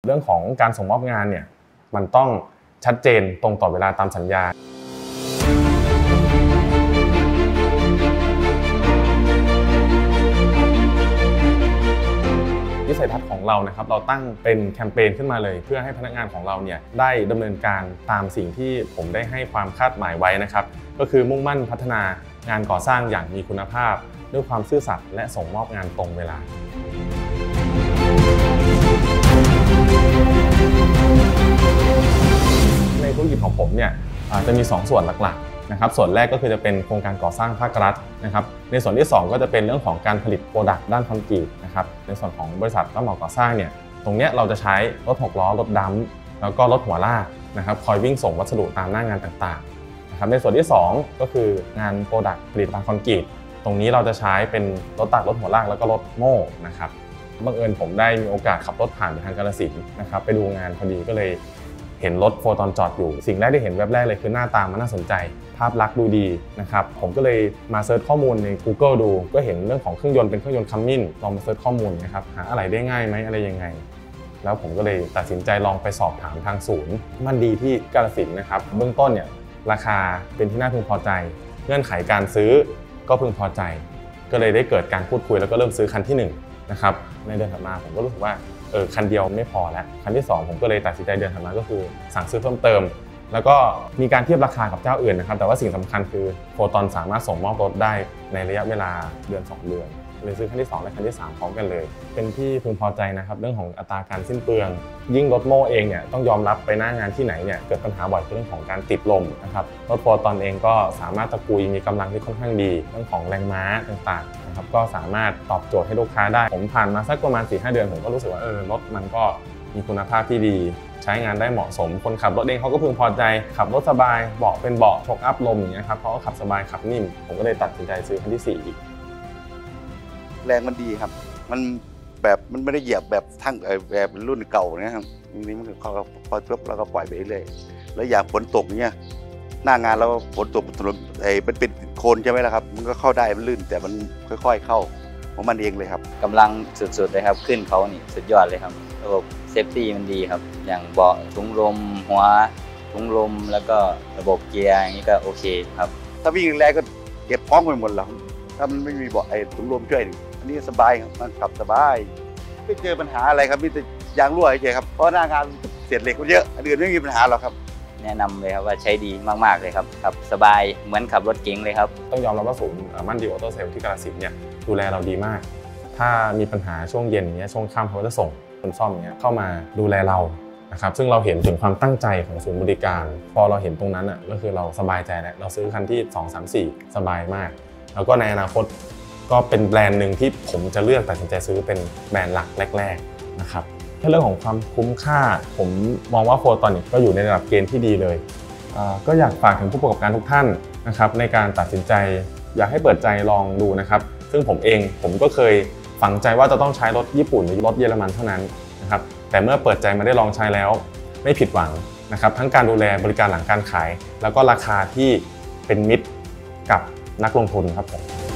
เรื่องของการส่งมอบงานเนี่ยมันต้องชัดเจนตรงต่อเวลาตามสัญญาวิสัยทัศน์ของเรานะครับเราตั้งเป็นแคมเปญขึ้นมาเลยเพื่อให้พนักงานของเราเนี่ยได้ดำเนินการตามสิ่งที่ผมได้ให้ความคาดหมายไว้นะครับก็คือมุ่งมั่นพัฒนางานก่อสร้างอย่างมีคุณภาพด้วยความซื่อสัตย์และส่งมอบงานตรงเวลาในธุรกิจของผมเนี่ยจะมี2ส่วนหลักๆนะครับส่วนแรกก็คือจะเป็นโครงการก่อสร้างภาครัฐนะครับในส่วนที่2ก็จะเป็นเรื่องของการผลิตโปรดักต์ด้านคอนกรีตนะครับในส่วนของบริษัทรับเหมาก่อสร้างเนี่ยตรงนี้เราจะใช้รถ6ล้อรถดัมป์แล้วก็รถหัวลากนะครับคอยวิ่งส่งวัสดุตามหน้างานต่างๆนะครับในส่วนที่2ก็คืองานโปรดักต์ผลิตภัณฑ์คอนกรีตตรงนี้เราจะใช้เป็นรถตักรถหัวลากแล้วก็รถโม่นะครับบังเอิญผมได้มีโอกาสขับรถผ่านไปทางกาฬสินธุ์นะครับไปดูงานพอดีก็เลยเห็นรถโฟตอนจอดอยู่สิ่งแรกที่เห็นแวบแรกเลยคือหน้าตามันน่าสนใจภาพลักษณ์ดูดีนะครับผมก็เลยมาเซิร์ชข้อมูลใน Google ดูก็เห็นเรื่องของเครื่องยนต์เป็นเครื่องยนต์คัมมินลองมาเซิร์ชข้อมูลนะครับหาอะไรได้ง่ายไหมอะไรยังไงแล้วผมก็เลยตัดสินใจลองไปสอบถามทางศูนย์มันดีที่กาฬสินธุ์นะครับเบื้องต้นเนี่ยราคาเป็นที่น่าพึงพอใจเงื่อนไขการซื้อก็พึงพอใจก็เลยได้เกิดการพูดคุยแล้วก็เริ่มซื้อคันที่1นะครับในเดือนถัดมาผมก็รู้สึกว่าคันเดียวไม่พอแล้วคันที่2ผมก็เลยตัดสินใจเดือนถัดมาก็คือสั่งซื้อเพิ่มเติมแล้วก็มีการเทียบราคากับเจ้าอื่นนะครับแต่ว่าสิ่งสำคัญคือโฟตอนสามารถส่งมอบรถได้ในระยะเวลาเดือน2 เดือนเลยซื้อคันที่2และคันที่3พร้อมกันเลยเป็นที่พึงพอใจนะครับเรื่องของอัตราการสิ้นเปลืองยิ่งรถโม่เองเนี่ยต้องยอมรับไปหน้างานที่ไหนเนี่ยเกิดปัญหาบ่อยเรื่องของการติดลมนะครับรถโฟตอนเองก็สามารถตะกุยมีกำลังที่ค่อนข้างดีเรื่องของแรงม้าต่างๆนะครับก็สามารถตอบโจทย์ให้ลูกค้าได้ผมผ่านมาสักประมาณ 4-5 เดือนผมก็รู้สึกว่ารถมันก็มีคุณภาพที่ดีใช้งานได้เหมาะสมคนขับรถเองเขาก็พึงพอใจขับรถสบายเบาะเป็นเบาะช็อคอัพลมอย่างเงี้ยครับเขาก็ขับสบายขับนิ่มผมก็เลยตัดสินใจซื้อคันที่4อีกแรงมันดีครับมันแบบมันไม่ได้เหยียบแบบทั้งแบบรุ่นเก่านะครับนี้มันเขาพอจบแล้วก็ปล่อยไปเรื่อยแล้วอย่างฝนตกเนี่ยหน้างานเราฝนตกถนนมันเป็นโคลนใช่ไหมล่ะครับมันก็เข้าได้มันลื่นแต่มันค่อยๆเข้าของมันเองเลยครับกำลังสุดๆเลยครับขึ้นเขานี่สุดยอดเลยครับระบบเซฟตี้มันดีครับอย่างเบาะถุงลมหัวถุงลมแล้วก็ระบบเกียร์อย่างนี้ก็โอเคครับถ้าวิ่งแรงก็เก็บท้องไปหมดแล้วถ้ามันไม่มีเบาะถุงลมช่วยอันนี้สบายครับมันขับสบายไม่เจอปัญหาอะไรครับมีแต่ยางรั่วเฉยๆครับเพราะหน้างานเศษเหล็กมันเยอะอันอื่นไม่มีปัญหาหรอกครับแนะนำเลยครับว่าใช้ดีมากๆเลยครับขับสบายเหมือนขับรถเก๋งเลยครับต้องยอมรับว่าศูนย์มั่นดีออโต้เซลล์ที่กาฬสินธุ์เนี่ยดูแลเราดีมากถ้ามีปัญหาช่วงเย็นเนี้ยช่วงค่ำเขาจะส่งคนซ่อมเนี้ยเข้ามาดูแลเรานะครับซึ่งเราเห็นถึงความตั้งใจของศูนย์บริการพอเราเห็นตรงนั้นก็คือเราสบายใจแล้วเราซื้อคันที่2 3 4สบายมากแล้วก็ในอนาคตก็เป็นแบรนด์หนึ่งที่ผมจะเลือกตัดสินใจซื้อเป็นแบรนด์หลักแรกๆนะครับถ้าเรื่องของความคุ้มค่าผมมองว่าโฟตอนนี้ก็อยู่ในระดับเกณฑ์ที่ดีเลยก็อยากฝากถึงผู้ประกอบการทุกท่านนะครับในการตัดสินใจอยากให้เปิดใจลองดูนะครับซึ่งผมก็เคยฝังใจว่าจะต้องใช้รถญี่ปุ่นหรือรถเยอรมันเท่านั้นนะครับแต่เมื่อเปิดใจมาได้ลองใช้แล้วไม่ผิดหวังนะครับทั้งการดูแลบริการหลังการขายแล้วก็ราคาที่เป็นมิตรกับนักลงทุนครับผม